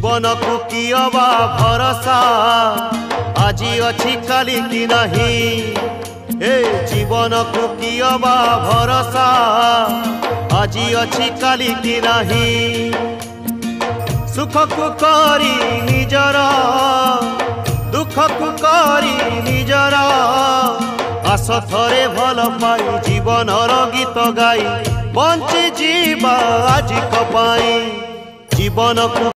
जीवन को कियबा भरोसा आजी अच्छी काली की नहीं। ए जीवन को कियबा भरोसा आजी अच्छी काली की नहीं। सुख को करी निजर दुख को करी निजर आस थरे भल पाई जीवन गीत गाई बंची जीवा आज कपाई जीवन को